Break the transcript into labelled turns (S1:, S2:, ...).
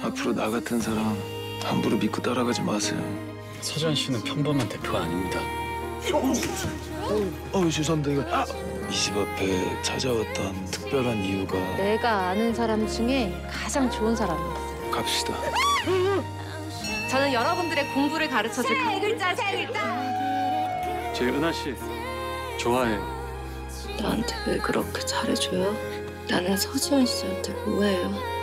S1: 앞으로 나 같은 사람 함부로 믿고 따라가지 마세요.
S2: 서지현 씨는 평범한 대표가 아닙니다.
S1: 죄송합니다. 이거 이 집 앞에 찾아왔던 특별한 이유가
S3: 내가 아는 사람 중에 가장 좋은 사람이야.
S1: 갑시다.
S3: 저는 여러분들의 공부를 가르쳐줄
S4: 세 글자, 세 글자.
S2: 제 은하 씨 좋아해요.
S5: 나한테 왜 그렇게 잘해줘요? 나는 서지현 씨한테 뭐해요?